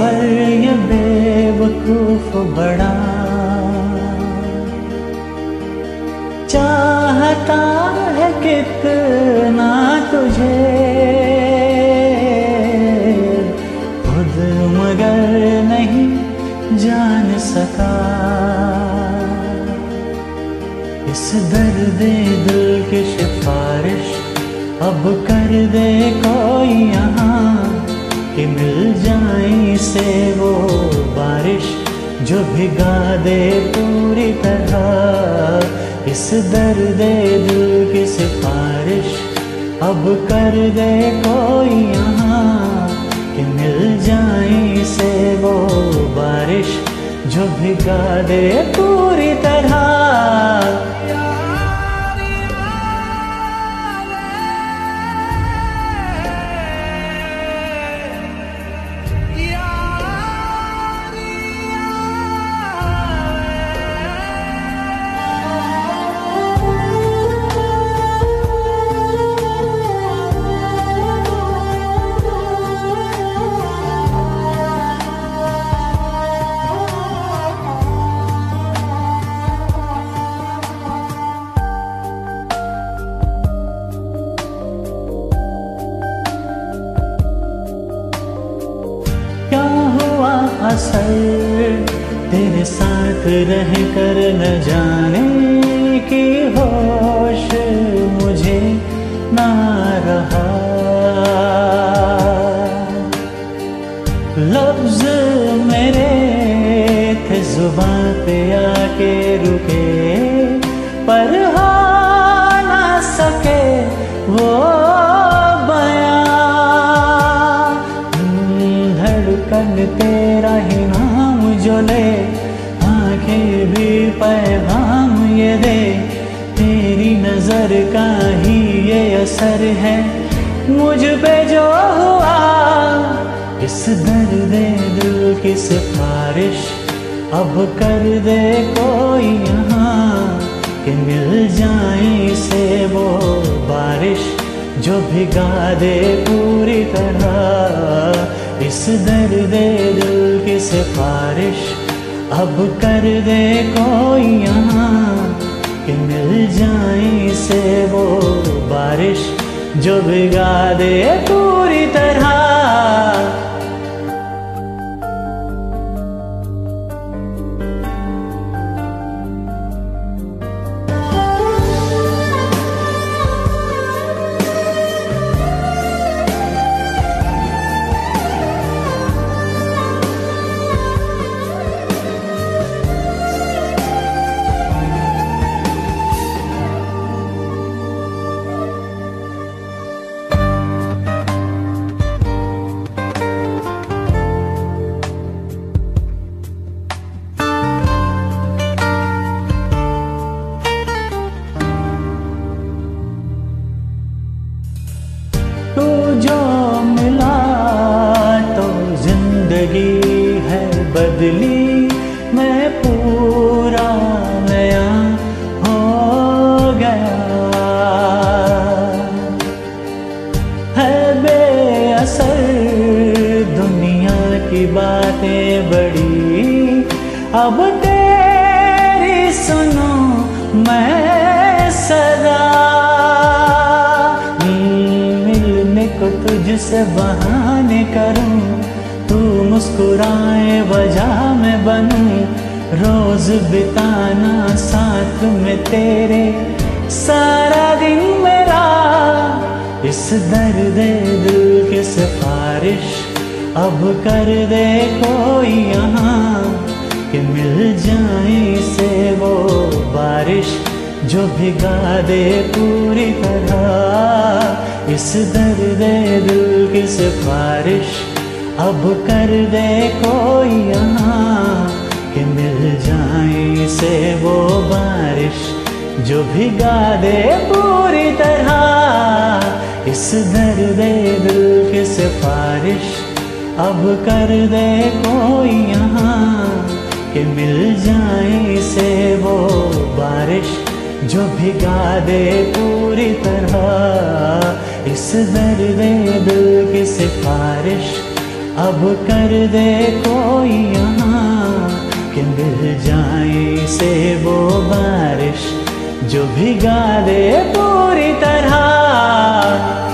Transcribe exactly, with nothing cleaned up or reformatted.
सबर ये बेवकूफ बड़ा चाहता है कितना तुझे, खुद मगर नहीं जान सका। इस दर्द दिल की सिफारिश अब कर दे कोई यहाँ, कि मिल जाए से वो बारिश जो भिगा दे पूरी तरह। इस दर्द दिल की सिफारिश अब कर दे कोई यहाँ, कि मिल जाए से वो बारिश जो भिगा दे पूरी तरह। असर तेरे साथ रह कर न जाने की होश मुझे ना रहा। लफ्ज मेरे थे जुबां पे आके रुके, पर हो ना सके वो तेरा ही नाम जो ले, आंखें भी पैगाम ये दे। तेरी नजर का ही ये असर है मुझ पे जो हुआ। इस दर्द दिल की सिफारिश अब कर दे कोई यहाँ, कि मिल जाए से वो बारिश जो भिगा दे पूरी तरह। इस दर्द दिल की सिफारिश अब कर दे कोई यहाँ, कि मिल जाए से वो बारिश जो भिगा दे पूरी तरह। तू जो मिला तो जिंदगी है बदली, मैं पूरा नया हो गया। है बेअसर दुनिया की बातें बड़ी, अब तेरी सुनो मैं सदा। को तुझसे बहाने करूं, तू मुस्कुराए वजह में बनूं। रोज बिताना साथ में तेरे सारा दिन मेरा। इस दर्द दिल की सिफारिश अब कर दे कोई यहाँ, कि मिल जाए से वो बारिश जो भिगा दे पूरी तरह। इस दर्द दिल की सिफारिश अब कर दे कोई यहाँ, कि मिल जाए से वो बारिश जो भिगा दे पूरी तरह। इस दर्द दिल की सिफारिश अब कर दे कोई यहाँ, कि मिल जाए से वो बारिश जो भिगा दे पूरी तरह। इस दर्द दिल की सिफारिश अब कर दे कोई यहाँ कि मिल जाए से वो बारिश जो भिगा दे पूरी तरह।